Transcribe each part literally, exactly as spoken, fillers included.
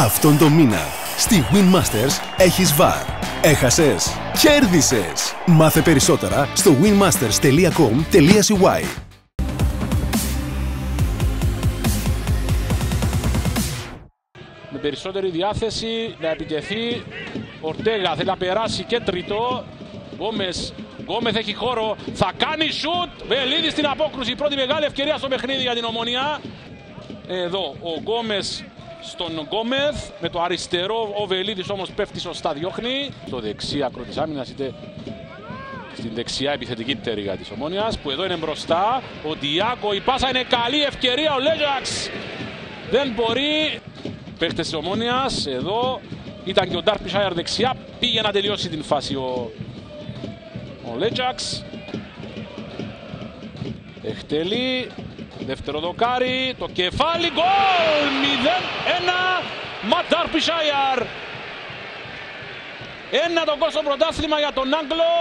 Αυτόν τον μήνα στη Win Masters έχεις βαρ. Έχασες, κέρδισες. Μάθε περισσότερα στο winmasters τελεία com τελεία c y. Με περισσότερη διάθεση να επιτεθεί. Ορτέγα θέλει να περάσει και τρίτο. Γκόμες, Γκόμεθ έχει χώρο, θα κάνει σουτ. Βελίδης στην απόκρουση, πρώτη μεγάλη ευκαιρία στο παιχνίδι για την Ομόνοια. Εδώ ο Γκόμες στον Γκόμεθ, με το αριστερό ο Βελίδης όμως πέφτει σωστά, διώχνει. Στο δεξί άκρο της άμυνας, είτε στην δεξιά επιθετική πτέρυγα της Ομόνοιας, που εδώ είναι μπροστά. Ο Διάκο, η πάσα είναι καλή, ευκαιρία, ο Λέζαξ δεν μπορεί. Παίχτες της Ομόνοιας, εδώ ήταν και ο Ντάρπισάιαρ δεξιά, πήγε να τελειώσει την φάση ο, ο Λέζαξ. Εκτελεί, δεύτερο δοκάρι, το κεφάλι, γκολ! μηδέν ένα, μα Ντάρπισάιαρ. Ένα το γκολ στο πρωτάθλημα για τον Άγγλο.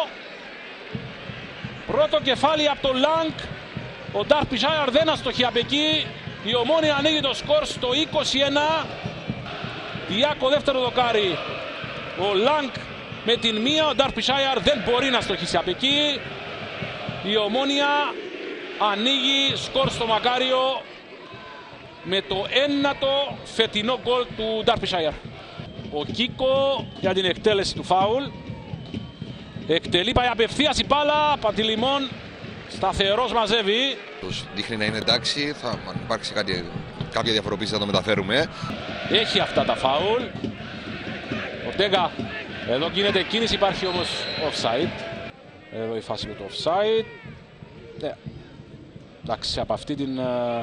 Πρώτο κεφάλι από τον Λάνκ. Ο Ντάρπισάιαρ δεν αστοχεί απ' εκεί. Η Ομόνοια ανοίγει το σκορ στο είκοσι ένα. Διάκο δεύτερο δοκάρι. Ο Λάνκ με την μία. Ο Ντάρπισάιαρ δεν μπορεί να στοχίσει απ' εκεί. Η Ομόνοια ανοίγει σκορ στο Μακάριο με το ένατο φετινό γκολ του Ντάρπισάιαρ. Ο Κίκο για την εκτέλεση του φάουλ. Εκτελεί, πάει απευθείας η μπάλα. Παντιλημών σταθερός μαζεύει. Δείχνει να είναι εντάξει, θα αν υπάρξει κάτι, κάποια διαφοροποίηση θα το μεταφέρουμε. Έχει αυτά τα φάουλ. Ο Τέγκα, εδώ γίνεται κίνηση, υπάρχει όμως offside. Εδώ η φάση με το offside. Ναι. Εντάξει, από αυτή την... Uh...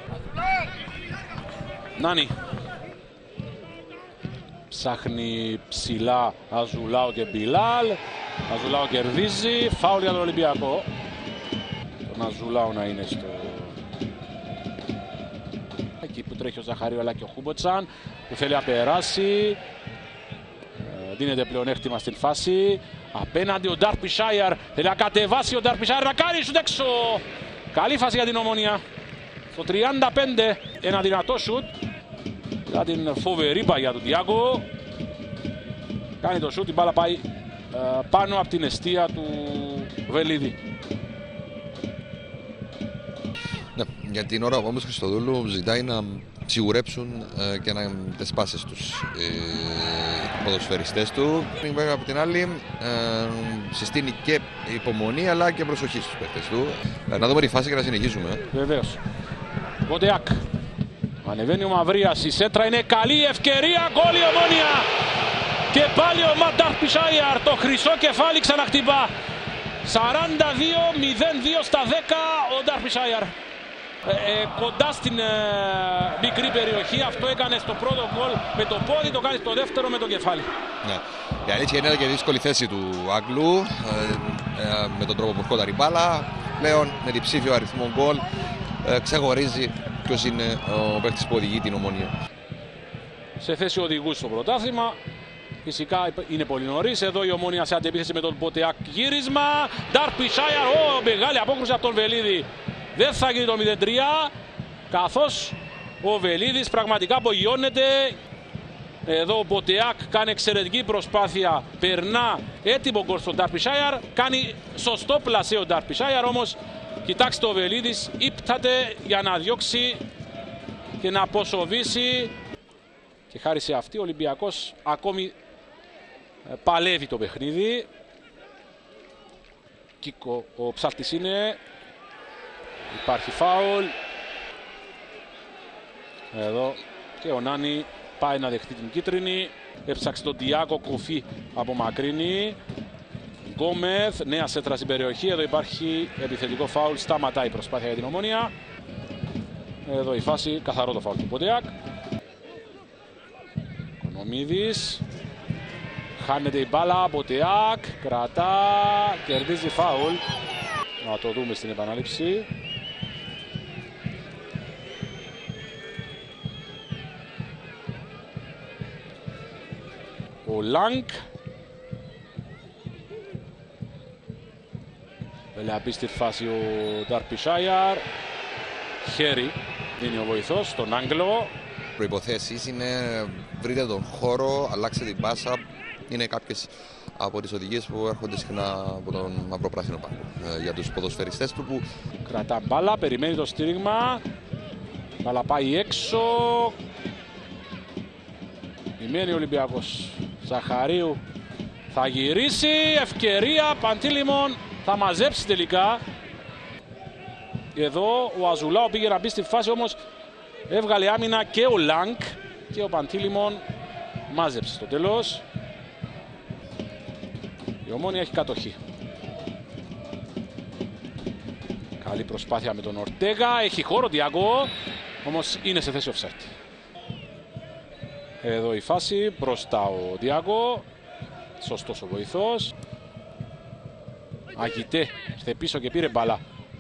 Νάνι. Ψάχνει ψηλά Αζουλάο και Μπιλάλ. Αζουλάο κερδίζει. Φάουλ για τον Ολυμπιακό. Τον Αζουλάο να είναι στο... Εκεί που τρέχει ο Ζαχαρίου αλλά και ο Χούμποτσαν, που θέλει να περάσει. Ε, δίνεται πλεονέκτημα στην φάση. Απέναντι ο Ντάρπισάιαρ. Θέλει να κατεβάσει ο Ντάρπισάιαρ, να κάνει σουτ έξω. Καλή φάση για την Ομόνοια. Στο τριάντα πέντε ένα δυνατό σουτ. Για την φοβερή παγιά του Διάκο. Κάνει το σουτ, η μπάλα πάει ε, πάνω από την εστία του Βελίδη. Ναι, για την ώρα όμως Χριστοδούλου ζητάει να σιγουρέψουν ε, και να τις σπάσεις τους ε, ποδοσφαιριστές του. Βέβαια από την άλλη ε, συστήνει και υπομονή αλλά και προσοχή στους παίκτες του. Ε, να δούμε τη φάση και να συνεχίσουμε. Βεβαίως. Βοντεάκ. Ανεβαίνει ο Μαυρίας, η σέντρα είναι καλή, ευκαιρία, γκολ η Ομόνοια. Και πάλι ο Ματ Ντάρπισάιαρ, το χρυσό κεφάλι ξαναχτυπά. σαράντα δύο μηδέν δύο στα δέκα ο Ντάρπισάιαρ. Ε, κοντά στην ε, μικρή περιοχή, αυτό έκανε στο πρώτο γκολ με το πόδι, το κάνει στο δεύτερο με το κεφάλι. Ναι. Η αλήθεια είναι και δύσκολη θέση του Άγγλου ε, ε, με τον τρόπο που ερχόταν η μπάλα. Πλέον με διψήφιο αριθμό γκολ ε, ξεχωρίζει ποιος είναι ο παίκτης που οδηγεί την Ομόνοια. Σε θέση οδηγού στο πρωτάθλημα. Φυσικά είναι πολύ νωρίς. Εδώ η Ομόνοια σε αντεπίθεση με τον Μποτεάκ. Γύρισμα. Ντάρπισάιαρ. Ω, μεγάλη απόκρουση από τον Βελίδη. Δεν θα γίνει το μηδέν τρία. Καθώς ο Βελίδης πραγματικά απογειώνεται. Εδώ ο Μποτεάκ κάνει εξαιρετική προσπάθεια. Περνά έτοιμο γκολ στον Ντάρπισάιαρ. Κάνει σωστό πλασέ ο Ντάρπισάιαρ. Όμως κοιτάξτε, ο Βελίδης ύπταται για να διώξει και να αποσοβήσει. Και χάρη σε αυτή ο Ολυμπιακός ακόμη παλεύει το παιχνίδι. Κίκο, ο ψάλτης είναι. Υπάρχει φάουλ. Εδώ και ο Νάνι πάει να δεχτεί την κίτρινη. Έψαξε τον Διάκο, κοφή από μακρινή. Γκόμεθ, νέα σέντρα στην περιοχή. Εδώ υπάρχει επιθετικό φάουλ. Σταματάει η προσπάθεια για την Ομόνοια. Εδώ η φάση, καθαρό το φάουλ του Ποντεάκ. Κονομίδης. Χάνεται η μπάλα. Ποντεάκ κρατά. Κερδίζει φάουλ. Να το δούμε στην επανάληψη. Ο Λάνκ. Απίστευτη φάση ο Ντάρπισάιαρ. Χέρι δίνει ο βοηθός στον Άγγλο. προϋποθέσεις είναι βρείτε τον χώρο, αλλάξτε την πάσα. Είναι κάποιες από τις οδηγίες που έρχονται συχνά από τον μαυροπράσινο πάγκο για τους ποδοσφαιριστές του που... Κρατά μπάλα, περιμένει το στήριγμα. Μπάλα πάει έξω. Επιμένει ο Ολυμπιακός. Ζαχαρίου θα γυρίσει, ευκαιρία, Παντήλημον θα μαζέψει τελικά. Εδώ ο Αζουλάου πήγε να μπει στη φάση, όμως έβγαλε άμυνα και ο Λάνκ και ο Παντήλημον μάζεψε στο τέλος. Η Ομόνοια έχει κατοχή. Καλή προσπάθεια με τον Ορτέγα, έχει χώρο Διάγκο, όμως είναι σε θέση offside. Εδώ η φάση, μπροστά ο Διάγκο, σωστός ο βοηθός. Αγιτέ, ήρθε πίσω και πήρε μπάλα.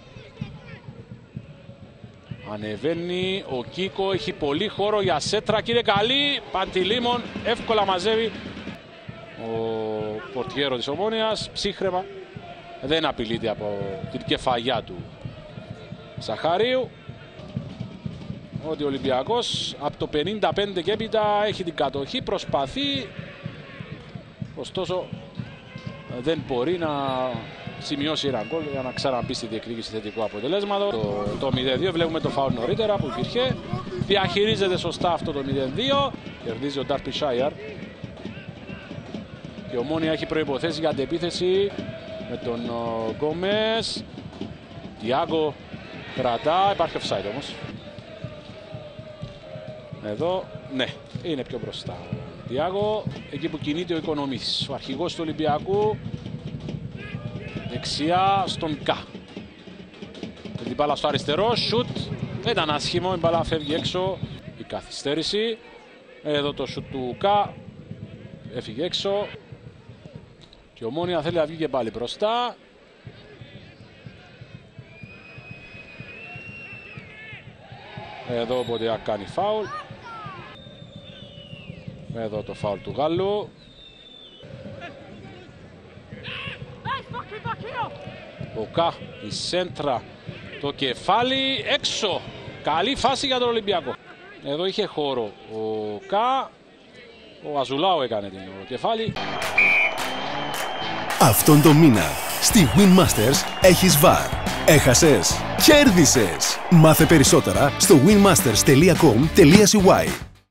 Ανεβαίνει ο Κίκο, έχει πολύ χώρο για σέτρα και είναι καλή. Παντηλήμων, εύκολα μαζεύει ο πορτιέρο της Ομόνοιας, ψύχρεμα. Δεν απειλείται από την κεφαλιά του Ζαχαρίου. Ότι ο Ολυμπιακός από το πενήντα πέντε και έπειτα έχει την κατοχή, προσπαθεί. Ωστόσο δεν μπορεί να σημειώσει ένα γκολ για να ξαναμπεί στη διεκδίκηση θετικού αποτελέσματος. Το, το μηδέν δύο, βλέπουμε το φάουλ νωρίτερα που υπήρχε. Διαχειρίζεται σωστά αυτό το μηδέν δύο. Κερδίζει ο Ντάρπισάιαρ. Και η Ομόνοια έχει προϋποθέσει για αντεπίθεση με τον Γκόμες. Διάγκο κρατά, υπάρχει offside όμως. Εδώ, ναι, είναι πιο μπροστά. Διάγκο, εκεί που κινείται ο Οικονομής, ο αρχηγός του Ολυμπιακού. Δεξιά στον Κα. Την μπάλα στο αριστερό, σουτ. Δεν ήταν άσχημο, η μπάλα φεύγει έξω. Η καθυστέρηση. Εδώ το σουτ του Κα. Έφυγε έξω. Και η Ομόνοια θέλει να βγει και πάλι μπροστά. Εδώ ο Μποντεά κάνει φάουλ. Εδώ το φάουλ του Γάλλου. Ο Κα, η σέντρα, το κεφάλι έξω. Καλή φάση για τον Ολυμπιακό. Εδώ είχε χώρο ο Κα. Ο Αζουλάου έκανε την κεφάλι. Αυτόν τον μήνα στη Win Masters έχεις βαρ. Έχασες, κέρδισες. Μάθε περισσότερα στο winmasters τελεία com τελεία cy.